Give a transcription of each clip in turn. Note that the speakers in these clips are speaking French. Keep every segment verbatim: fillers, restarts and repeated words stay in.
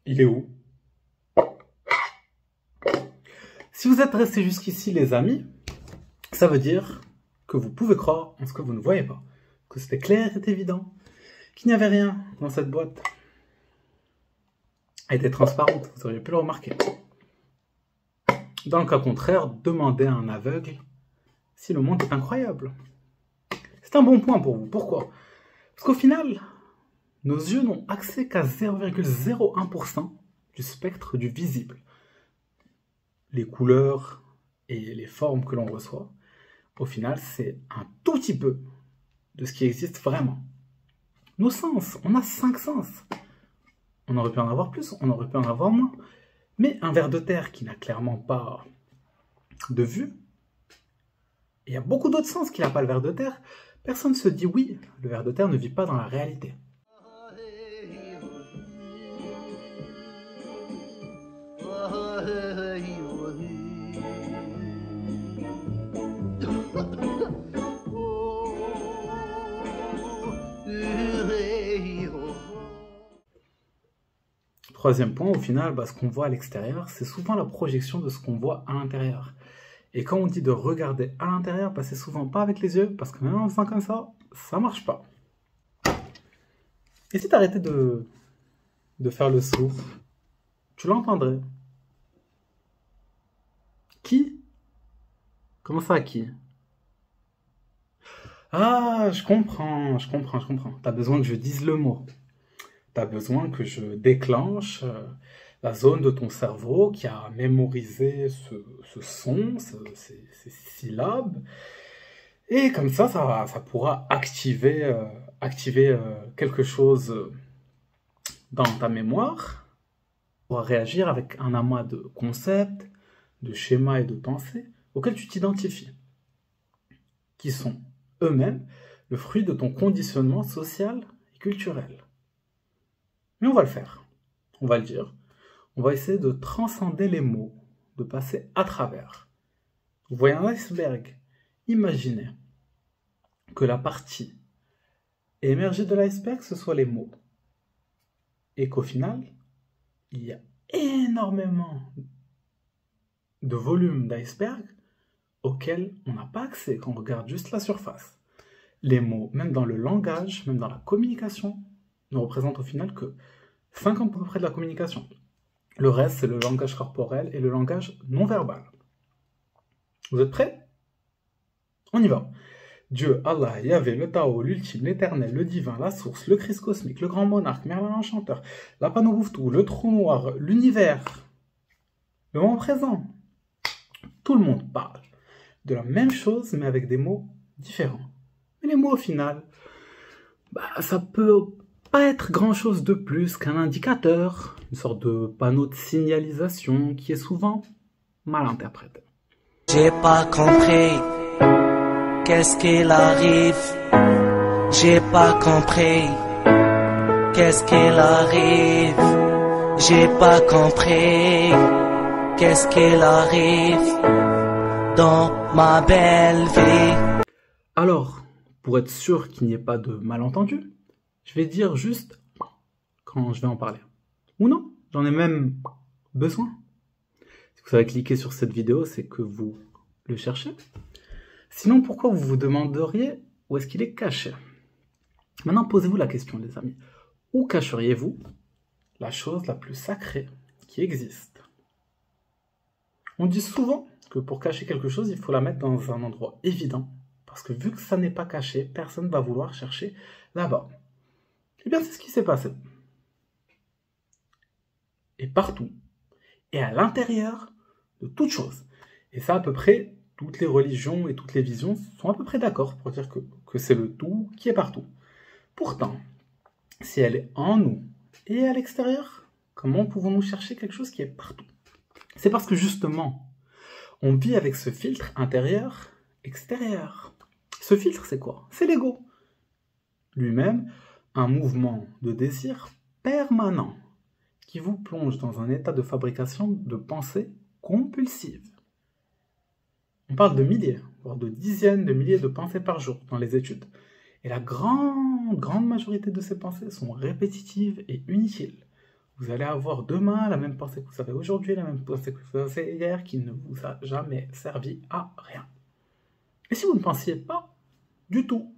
Il est où? Si vous êtes restés jusqu'ici, les amis, ça veut dire que vous pouvez croire en ce que vous ne voyez pas, que c'était clair et évident, qu'il n'y avait rien dans cette boîte. Elle était transparente, vous auriez pu le remarquer. Dans le cas contraire, demandez à un aveugle si le monde est incroyable. C'est un bon point pour vous. Pourquoi? Parce qu'au final, nos yeux n'ont accès qu'à zéro virgule zéro un pour cent du spectre du visible. Les couleurs et les formes que l'on reçoit, au final, c'est un tout petit peu de ce qui existe vraiment. Nos sens, on a cinq sens. On aurait pu en avoir plus, on aurait pu en avoir moins. Mais un ver de terre qui n'a clairement pas de vue, et il y a beaucoup d'autres sens qui n'a pas le ver de terre, personne ne se dit oui, le ver de terre ne vit pas dans la réalité. Troisième point, au final, bah, ce qu'on voit à l'extérieur, c'est souvent la projection de ce qu'on voit à l'intérieur. Et quand on dit de regarder à l'intérieur, bah, c'est souvent pas avec les yeux, parce que même en faisant comme ça, ça marche pas. Et si tu arrêtais de, de faire le sourd, tu l'entendrais. Qui? Comment ça, qui? Ah, je comprends, je comprends, je comprends. T'as besoin que je dise le mot. Tu as besoin que je déclenche euh, la zone de ton cerveau qui a mémorisé ce, ce son, ce, ces, ces syllabes. Et comme ça, ça, ça pourra activer, euh, activer euh, quelque chose dans ta mémoire. Tu pourras réagir avec un amas de concepts, de schémas et de pensées auxquels tu t'identifies, qui sont eux-mêmes le fruit de ton conditionnement social et culturel. Mais on va le faire, on va le dire. On va essayer de transcender les mots, de passer à travers. Vous voyez un iceberg. Imaginez que la partie émergée de l'iceberg, ce soit les mots. Et qu'au final, il y a énormément de volume d'iceberg auquel on n'a pas accès quand on regarde juste la surface. Les mots, même dans le langage, même dans la communication, ne représente au final que cinquante pour cent à peu près de la communication. Le reste, c'est le langage corporel et le langage non verbal. Vous êtes prêts? On y va. Dieu, Allah, Yahvé, le Tao, l'ultime, l'éternel, le divin, la source, le Christ cosmique, le grand monarque, Merlin l'enchanteur, la Panourouftou, le trou noir, l'univers, le moment présent. Tout le monde parle de la même chose, mais avec des mots différents. Mais les mots, au final, bah, ça peut pas être grand-chose de plus qu'un indicateur, une sorte de panneau de signalisation qui est souvent mal interprété. J'ai pas compris, qu'est-ce qu'il arrive? J'ai pas compris, qu'est-ce qu'il arrive? J'ai pas compris, qu'est-ce qu'il arrive dans ma belle vie? Alors, pour être sûr qu'il n'y ait pas de malentendu, je vais dire juste quand je vais en parler. Ou non, j'en ai même besoin. Si vous avez cliqué sur cette vidéo, c'est que vous le cherchez. Sinon, pourquoi vous vous demanderiez où est-ce qu'il est caché? Maintenant, posez-vous la question, les amis. Où cacheriez-vous la chose la plus sacrée qui existe? On dit souvent que pour cacher quelque chose, il faut la mettre dans un endroit évident. Parce que vu que ça n'est pas caché, personne ne va vouloir chercher là-bas. Eh bien, c'est ce qui s'est passé. Et partout. Et à l'intérieur de toute chose. Et ça, à peu près, toutes les religions et toutes les visions sont à peu près d'accord pour dire que, que c'est le tout qui est partout. Pourtant, si elle est en nous et à l'extérieur, comment pouvons-nous chercher quelque chose qui est partout? C'est parce que justement, on vit avec ce filtre intérieur-extérieur. Ce filtre, c'est quoi? C'est l'ego. Lui-même, un mouvement de désir permanent qui vous plonge dans un état de fabrication de pensées compulsives. On parle de milliers, voire de dizaines de milliers de pensées par jour dans les études. Et la grande, grande majorité de ces pensées sont répétitives et inutiles. Vous allez avoir demain la même pensée que vous avez aujourd'hui, la même pensée que vous avez hier, qui ne vous a jamais servi à rien. Et si vous ne pensiez pas du tout,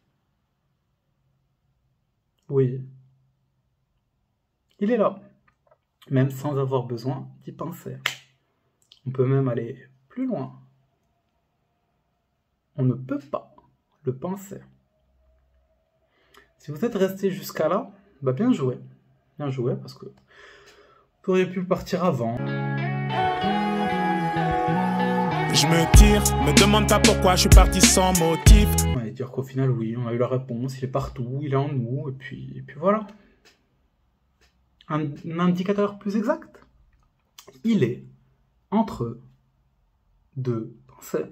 oui, il est là, même sans avoir besoin d'y penser. On peut même aller plus loin. On ne peut pas le penser. Si vous êtes resté jusqu'à là, bah bien joué. Bien joué, parce que vous auriez pu partir avant. Je me tire, me demande pas pourquoi je suis parti sans motif. On va dire qu'au final, oui, on a eu la réponse, il est partout, il est en nous, et puis, et puis voilà. Un, un indicateur plus exact, il est entre deux pensées.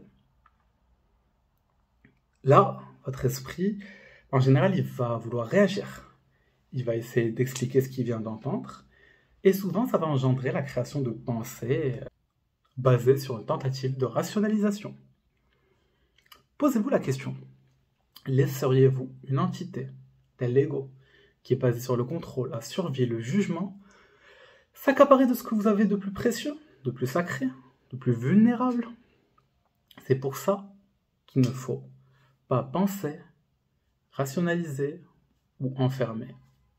Là, votre esprit, en général, il va vouloir réagir. Il va essayer d'expliquer ce qu'il vient d'entendre. Et souvent, ça va engendrer la création de pensées basées sur une tentative de rationalisation. Posez-vous la question. Laisseriez-vous une entité, tel l'ego, qui est basée sur le contrôle, la survie, le jugement, s'accaparer de ce que vous avez de plus précieux, de plus sacré, de plus vulnérable? C'est pour ça qu'il ne faut pas penser, rationaliser ou enfermer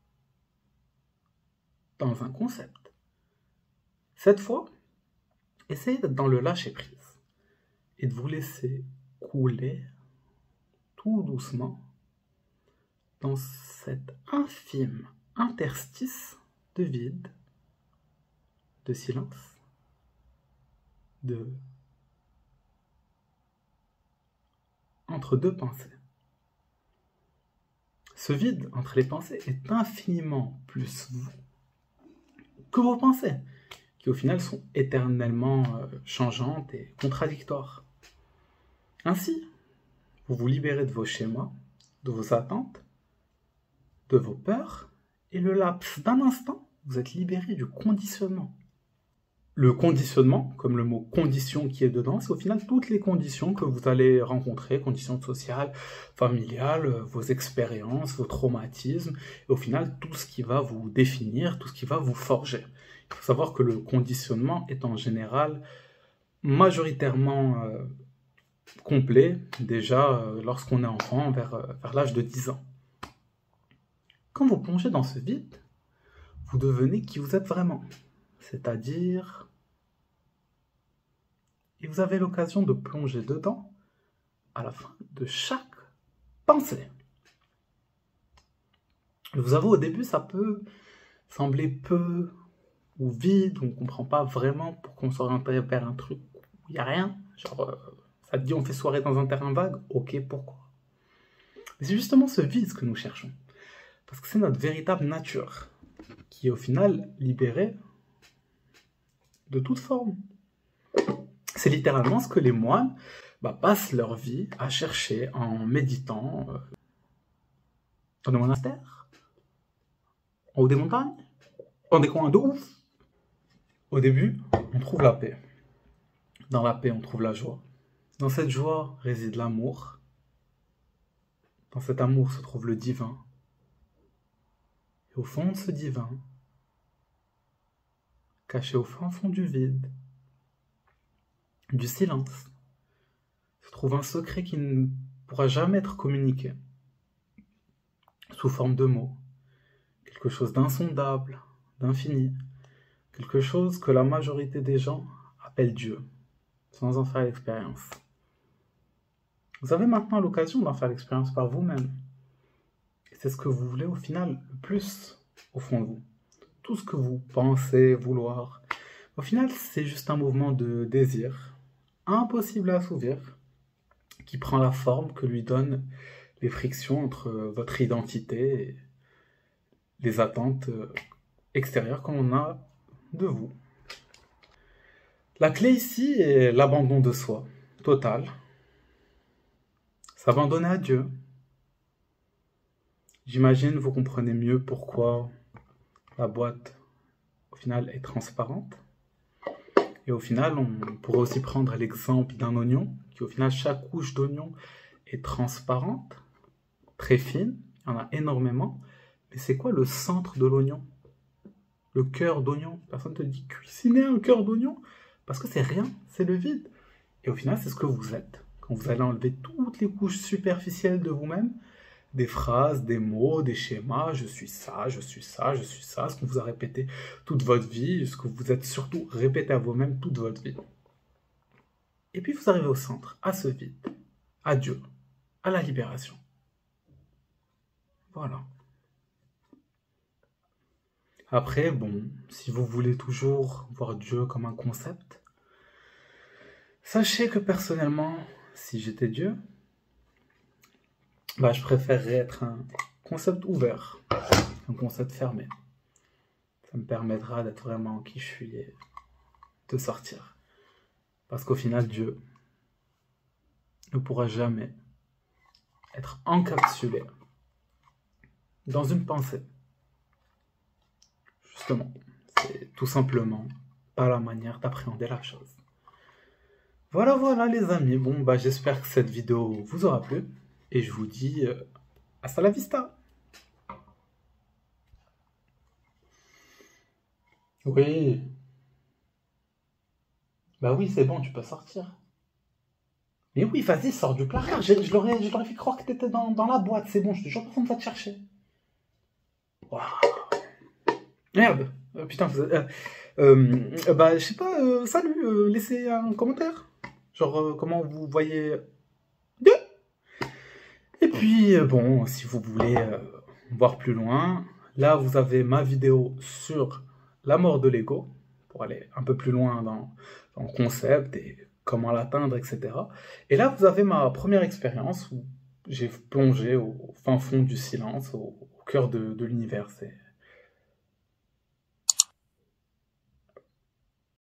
dans un concept. Cette fois, essayez d'être dans le lâcher-prise et de vous laisser couler tout doucement dans cet infime interstice de vide, de silence, de entre deux pensées. Ce vide entre les pensées est infiniment plus vous que vos pensées, qui au final sont éternellement euh, changeantes et contradictoires. Ainsi, vous vous libérez de vos schémas, de vos attentes, de vos peurs, et le laps d'un instant, vous êtes libéré du conditionnement. Le conditionnement, comme le mot condition qui est dedans, c'est au final toutes les conditions que vous allez rencontrer, conditions sociales, familiales, vos expériences, vos traumatismes, et au final tout ce qui va vous définir, tout ce qui va vous forger. Il faut savoir que le conditionnement est en général majoritairement euh, complet, déjà euh, lorsqu'on est enfant, vers, euh, vers l'âge de dix ans. Quand vous plongez dans ce vide, vous devenez qui vous êtes vraiment. C'est-à-dire, et vous avez l'occasion de plonger dedans à la fin de chaque pensée. Je vous avoue, au début, ça peut sembler peu ou vide, on ne comprend pas vraiment pour qu'on s'oriente vers un truc où il n'y a rien. Genre, euh, ça te dit on fait soirée dans un terrain vague, ok, pourquoi? Mais c'est justement ce vide que nous cherchons. Parce que c'est notre véritable nature, qui est au final libérée de toute forme. C'est littéralement ce que les moines bah, passent leur vie à chercher en méditant euh, dans des monastères, en haut des montagnes, dans des coins de ouf. Au début, on trouve la paix. Dans la paix, on trouve la joie. Dans cette joie réside l'amour. Dans cet amour se trouve le divin. Et au fond de ce divin, caché au fin fond du vide, du silence, se trouve un secret qui ne pourra jamais être communiqué, sous forme de mots, quelque chose d'insondable, d'infini, quelque chose que la majorité des gens appellent Dieu, sans en faire l'expérience. Vous avez maintenant l'occasion d'en faire l'expérience par vous-même. Et c'est ce que vous voulez au final le plus au fond de vous. Tout ce que vous pensez vouloir, au final, c'est juste un mouvement de désir, impossible à assouvir, qui prend la forme que lui donnent les frictions entre votre identité et les attentes extérieures qu'on a de vous. La clé ici est l'abandon de soi, total. S'abandonner à Dieu. J'imagine vous comprenez mieux pourquoi la boîte, au final, est transparente. Et au final, on pourrait aussi prendre l'exemple d'un oignon, qui au final, chaque couche d'oignon est transparente, très fine, il y en a énormément. Mais c'est quoi le centre de l'oignon? Le cœur d'oignon. Personne te dit cuisiner un cœur d'oignon. Parce que c'est rien, c'est le vide. Et au final, c'est ce que vous êtes. Quand vous allez enlever toutes les couches superficielles de vous-même, des phrases, des mots, des schémas, je suis ça, je suis ça, je suis ça, ce qu'on vous a répété toute votre vie, ce que vous êtes surtout répété à vous-même toute votre vie. Et puis vous arrivez au centre, à ce vide, à Dieu, à la libération. Voilà. Après, bon, si vous voulez toujours voir Dieu comme un concept, sachez que personnellement, si j'étais Dieu, bah, je préférerais être un concept ouvert, un concept fermé. Ça me permettra d'être vraiment qui je suis et de sortir. Parce qu'au final, Dieu ne pourra jamais être encapsulé dans une pensée. Justement, c'est tout simplement pas la manière d'appréhender la chose. Voilà, voilà les amis. Bon, bah j'espère que cette vidéo vous aura plu. Et je vous dis euh, hasta la vista. Oui. Bah oui, c'est bon, tu peux sortir. Mais oui, vas-y, sors du placard. Je, je l'aurais je l'aurais fait croire que t'étais dans, dans la boîte. C'est bon, je te jure, personne ne va te chercher. Waouh. Merde. Euh, putain, vous euh, euh, bah, je sais pas, euh, salut, euh, laissez un commentaire. Genre, euh, comment vous voyez Dieu. Et puis, euh, bon, si vous voulez euh, voir plus loin, là, vous avez ma vidéo sur la mort de l'ego, pour aller un peu plus loin dans, dans le concept et comment l'atteindre, et cetera. Et là, vous avez ma première expérience où j'ai plongé au fin fond du silence, au, au cœur de, de l'univers. C'est